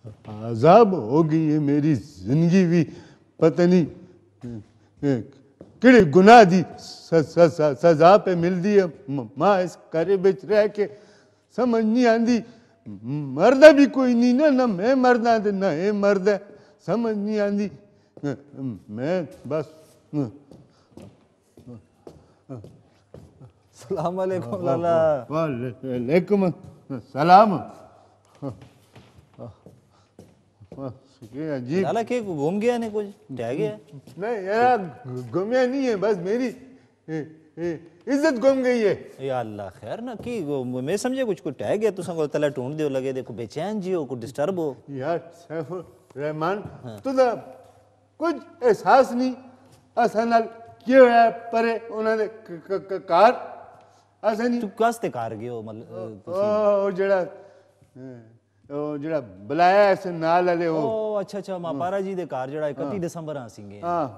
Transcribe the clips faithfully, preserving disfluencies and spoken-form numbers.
عذاب ہو گئی ہے میری زندگی بھی پتہ نہیں کہڑے گناہ دی سزا پہ مل دی ہے ماں اس کرے بچ رہ کے سمجھ نہیں آندی مردہ بھی کوئی نہیں نا نہ میں مردہ دے نہ اے مرد ہے سمجھ نہیں آندی میں بس السلام علیکم لالا وعلیکم السلام عجیب لالا کہ گھوم گیا نہیں کچھ ٹہ گیا نہیں یار گھومیا نہیں ہے بس میری عزت گم گئی ہے یا اللہ خیر نا کی میں سمجھے کچھ کوئی ٹہ گیا تو سنگو تلے ٹونڈ دیو لگے دے کوئی بے چین جی ہو کوئی ڈسٹرب ہو یار سیف الرحمان تو دا کچھ احساس نہیں اسا نال کی ہویا پرے انہوں نے کار اسا نہیں تو کاستے کار گئے ہو او جڑا او جڑا بلایا ایسے نال علی ہو او اچھا اچھا ماپارا جی دے کار جڑا اکتی دسمبر ہاں سنگے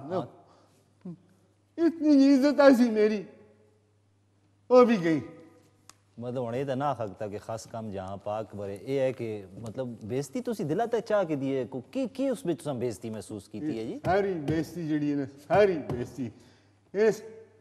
اتنی عزت آسی میری وہ بھی گئی مطلب ہونے تو نہ خکتا کہ خاص کام جہاں پاک برے اے ہے کہ مطلب بیستی تو سی دلاتا چاہ کے دیئے کی کی اس میں تساں بیستی محسوس کی تھی ہے جی ساری بیستی جڑی ہے نا ساری بیستی اس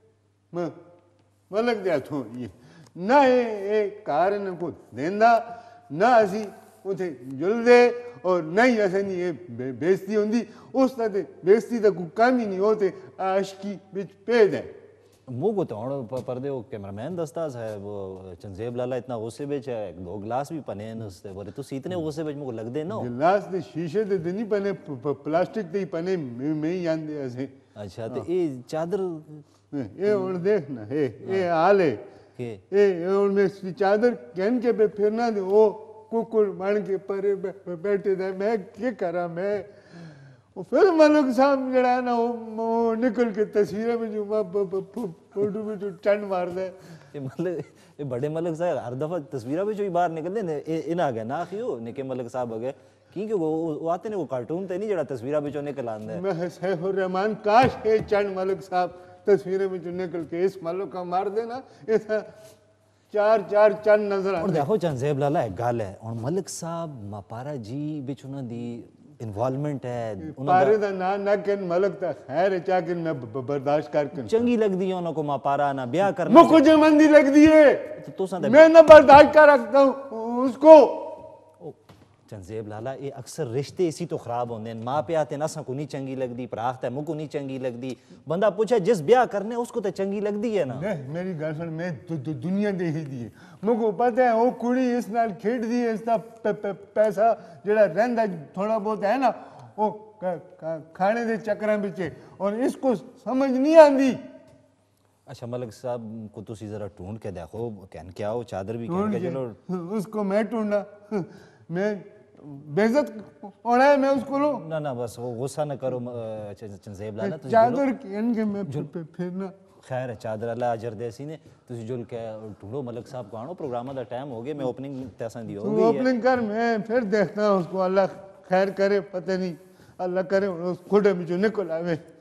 ملک دیا تھوں یہ نہ اے کار نہ کو دیندہ نہ اسی اتھے جل دے اور نہ ہی ایسا نہیں یہ بیستی ہوندی اس طرح بیستی تا کوئی کام ہی نہیں ہوتے عاشقی بچ پید ہے مو کو تو ہوں پردے وہ کیمرمین دستاز ہے وہ جھنزیب لالا اتنا غصے بیچ ہے دو گلاس بھی پنے ہیں اس تے تو اتنے غصے بیچ مو کو لگ دے نا گلاس دے شیشے دے نہیں پنے پلاسٹک دے پنے میں ہی آندے ایسے اچھا تو اے چادر اے اور دیکھنا اے اے آلے اے اور میں اس چادر کہن کے پہ پھرنا دے وہ ککڑ بان کے پرے بیٹھے دے میں کیا کرا میں پھر ملک صاحب جڑا ہے نا وہ نکل کے تصویریں میں جو فوٹو میں جو چند مار دے یہ بڑے ملک صاحب ہر دفعہ تصویریں میں جو ہی باہر نکل دے ان آگئے نا آخیو نکے ملک صاحب آگئے کیونکہ وہ آتے نے وہ کارٹون تے نہیں جڑا تصویریں میں جو نکل آندے میں سیف الرحمان کاش ہے چند ملک صاحب تصویریں میں جو نکل کے اس ملک کا مار دے نا ایسا چار چار چند نظر آنے اور دیکھو جھنزیب لالا ایک گال ہے اور ملک صاحب ماپارا جی بچ انہوں دی انوالمنٹ ہے پارے دا نا نہ کن ملک تا خیر ہے چاہ کن میں برداشت کر کن چنگی لگ دی انہوں کو ماپارا نا بیاہ کرنا مجھ کو جمندی لگ دی ہے میں نہ برداشت کر رکھتا ہوں اس کو جھنزیب لالا یہ اکثر رشتے اسی تو خراب ہوندے ہیں ماں پہ آتے نساں کو نہیں چنگی لگ دی پراخت ہے مو کو نہیں چنگی لگ دی بندہ پوچھا جس بیاہ کرنے اس کو تو چنگی لگ دی ہے نا میری گل سن میں دنیا دے ہی دی ہے مو کو پتہ ہے وہ کڑی اس نال کھیڑ دی ہے اس دا پیسہ جڑا رہندا تھوڑا بہت ہے نا وہ کھانے دے چکراں بچے اور اس کو سمجھ نہیں آندی اچھا ملک صاحب کو تسی ذرا ٹونڈ کے دیکھو کہن کیا ہو چادر بھی کہن کے چلو اس کو میں ٹونڈا میں بیزت ہونا ہے میں اس کو لوں نہ نہ بس وہ غصہ نہ کرو جھنزیب لالا چادر کہن کے میں پھرنا خیر ہے چادر اللہ اجر دے سی نے تسی جل کے ٹھوڑو ملک صاحب کو آنو پروگرامہ دا ٹائم ہو گئے میں اوپننگ تیسان دی ہو گئی ہے اوپننگ کر میں پھر دیکھتا ہوں اس کو اللہ خیر کرے پتہ نہیں اللہ کرے اس کھوڑے میں جو نکل آئے